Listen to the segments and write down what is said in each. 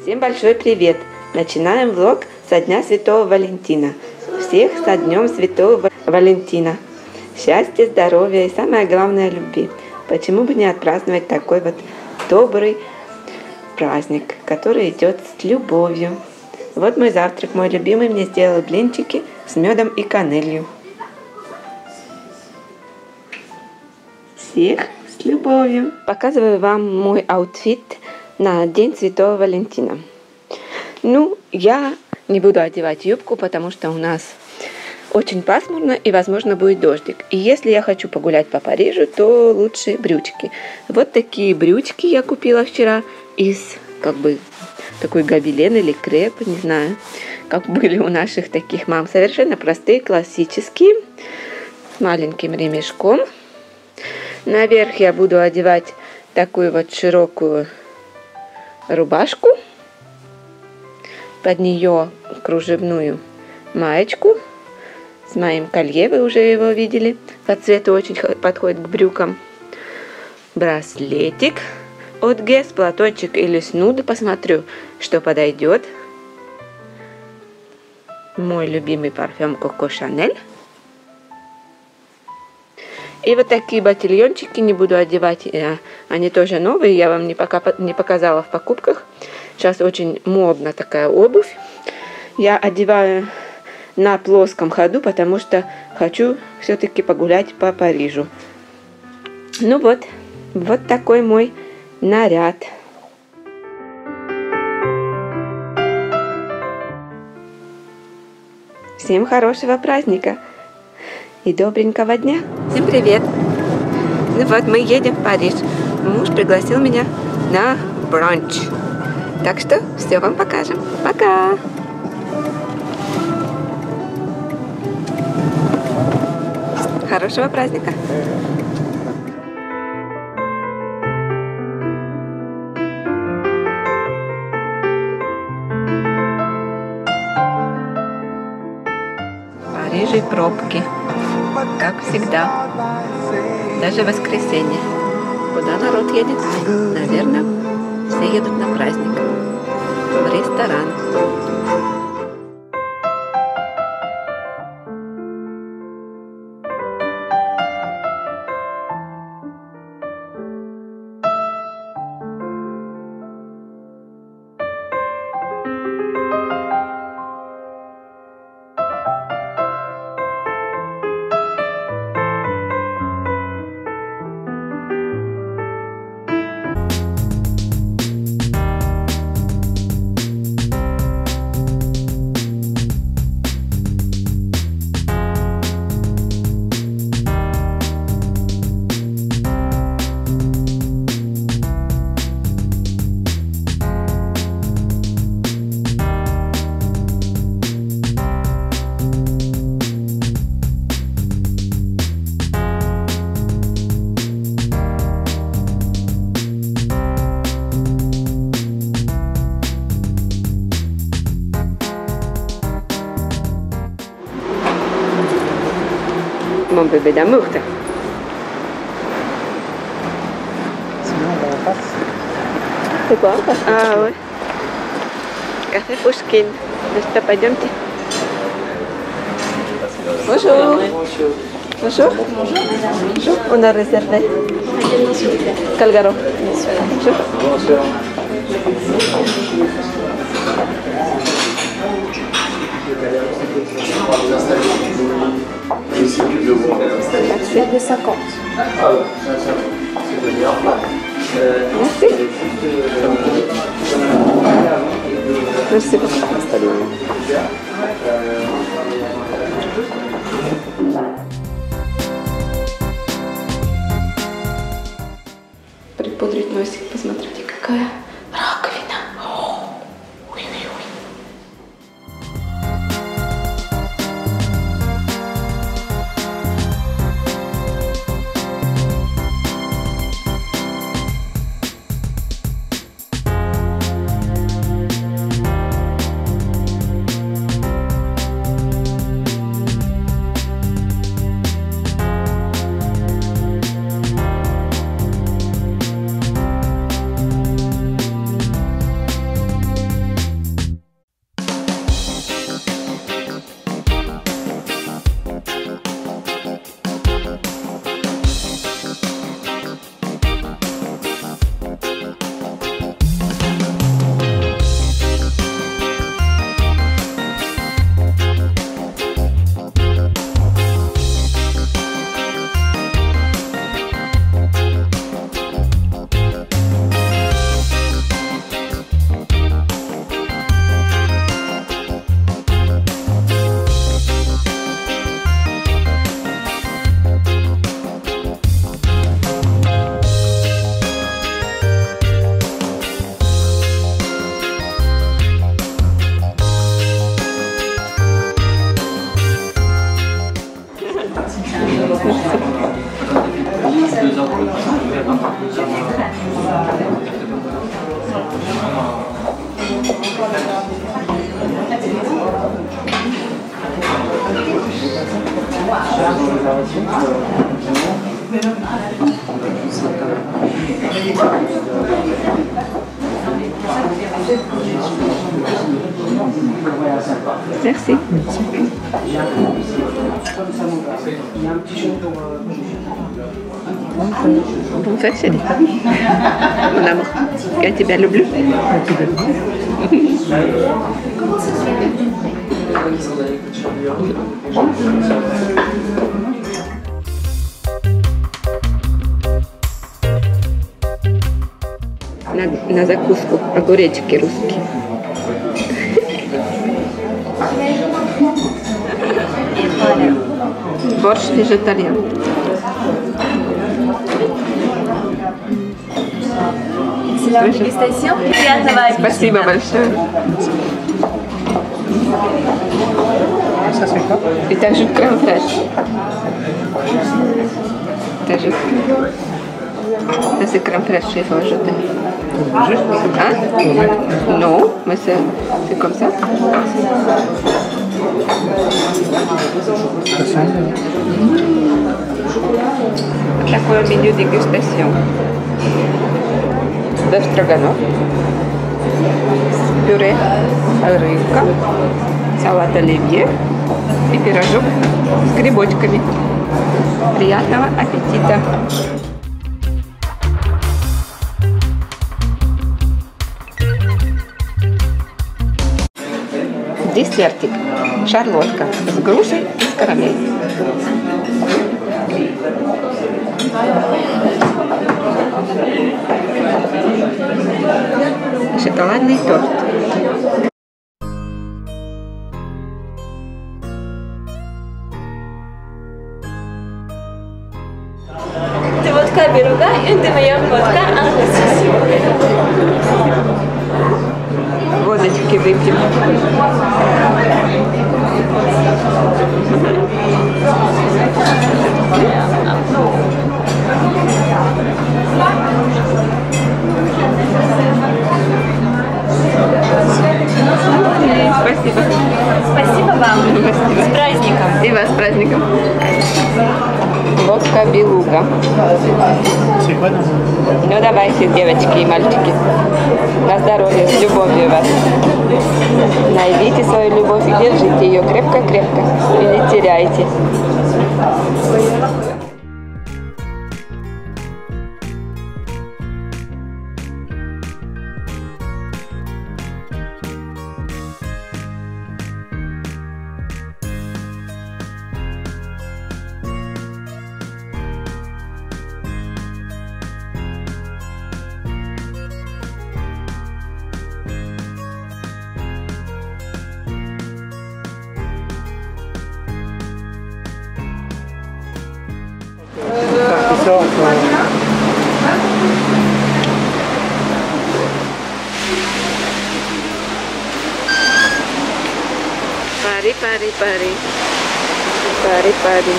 Всем большой привет! Начинаем влог со Дня Святого Валентина. Всех со Днем Святого Валентина. Счастья, здоровья и самое главное любви. Почему бы не отпраздновать такой вот добрый праздник, который идет с любовью. Вот мой завтрак, мой любимый, мне сделал блинчики с медом и канелью. Всех с любовью. Показываю вам мой аутфит на День Святого Валентина. Ну, я не буду одевать юбку, потому что у нас очень пасмурно и, возможно, будет дождик. И если я хочу погулять по Парижу, то лучше брючки. Вот такие брючки я купила вчера из, такой гобелен или креп, не знаю, как были у наших таких мам. Совершенно простые, классические, с маленьким ремешком. Наверх я буду одевать такую вот широкую рубашку, под нее кружевную маечку с моим колье, вы уже его видели, по цвету очень подходит к брюкам, браслетик от Guess, платочек или снуд, посмотрю, что подойдет, мой любимый парфюм Coco Chanel. И вот такие ботильончики не буду одевать, они тоже новые, я вам не показала в покупках. Сейчас очень модна такая обувь. Я одеваю на плоском ходу, потому что хочу все-таки погулять по Парижу. Ну вот такой мой наряд. Всем хорошего праздника и добренького дня. Всем привет! Ну вот, мы едем в Париж. Муж пригласил меня на бранч. Так что все вам покажем. Пока! Хорошего праздника! В Париже пробки. Как всегда. Даже в воскресенье. Куда народ едет? Наверное, все едут на праздник. В ресторан. Mon bébé d'amour. C'est quoi? Ah ouais. Café Pushkin. Ну что, пойдемте. Bonjour. Bonjour. Bonjour. On a réservé. Calgaro. Bonjour. C'est de 50. Merci. Merci beaucoup. Installez-vous. Припудрить носик, посмотрите, какая раковина. Merci. Bon fait, chérie. Mon amour. Я тебя люблю. На закуску огуречки русские. Борщ вегетариан. Приятного аппетита. Спасибо большое. И также крем-фреш. Также. C'est crème fraîche, il faut ajouter. Hein? Non, mais c'est comme ça. Такое меню дегустation. Бефстроганов, пюре, рыбка, салат оливье и пирожок с грибочками. Приятного аппетита! Десертик. Шарлотка с грушей и с карамелью. Шоколадный торт. Ты водка беруга, это моя водка английская. Водочки выпьем. Спасибо. Спасибо вам. Спасибо. С праздником. И вас с праздником. Водка белуга. Ну давайте, девочки и мальчики. На здоровье, с любовью вас. Найдите свою любовь и держите ее крепко-крепко. И не теряйте. Пари, пари, пари. Пари, пари.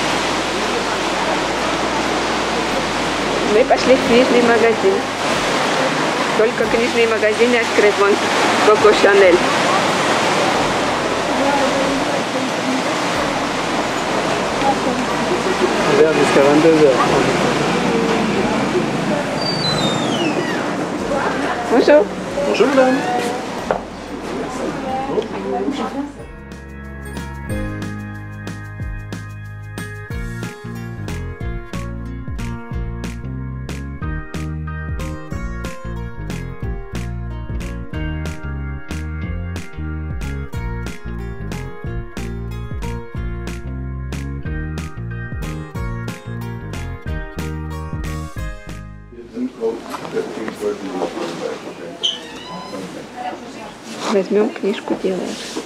Мы пошли в книжный магазин. Только книжный магазин открыт, вон Коко Шанель. Jusqu'à 22h. Bonjour. Bonjour madame. Возьмем книжку, делаешь.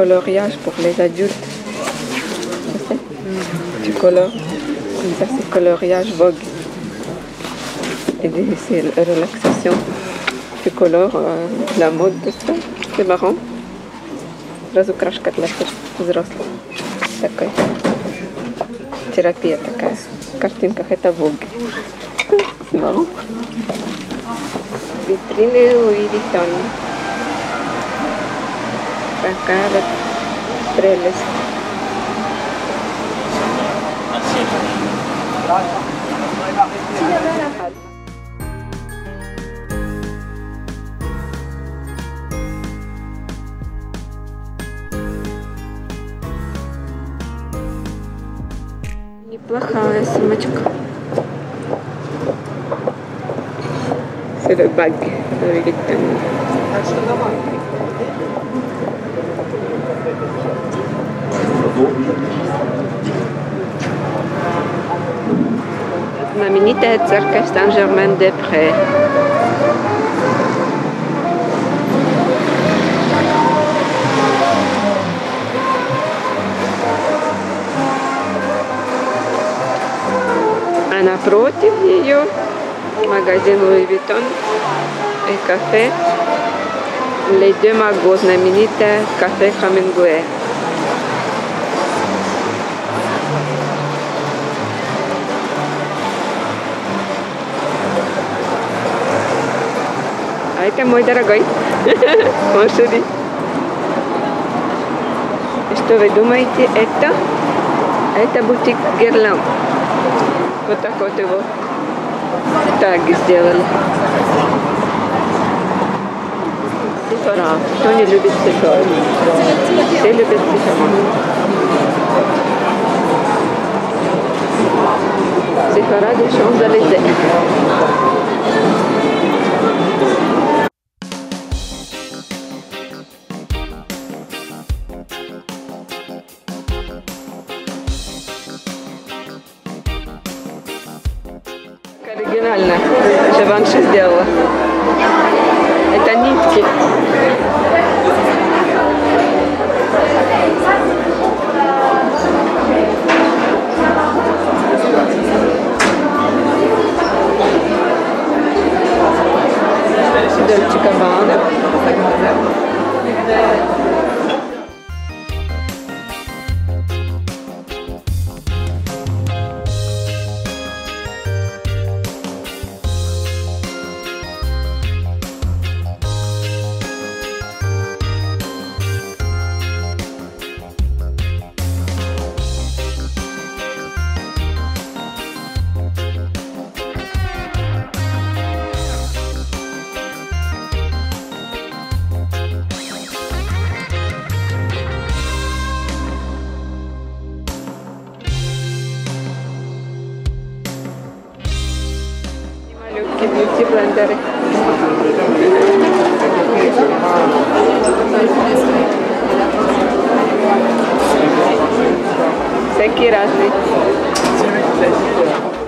coloriage pour les adultes. Tu sais, tu colores. Ça, c'est coloriage Vogue. Et c'est la relaxation. Tu colores la mode de ça. C'est marrant. Разукрашка для взрослых. Такой. Терапия такая. В картинках это Vogue. C'est marrant. Vitrine Louis Vuitton. Такая вот прелесть. Неплохая сумочка. C'est le bag Louis Vuitton. Знаменитая церковь Сен-Жермен-де-Прés. А напротив ее магазин Louis Vuitton и кафе Les Deux Magots, знаменитое кафе Хемингуэй. А это мой дорогой Моншери. И что вы думаете, это бутик Guerlain. Вот так вот его так сделали. Sephora. Кто не любит Sephora? Все любят Sephora. Sephora des Champs-Élysées. Оригинально. Живанши сделала. Это нитки. Дольче Габбана. Бьюти-блендеры. Всякие разные.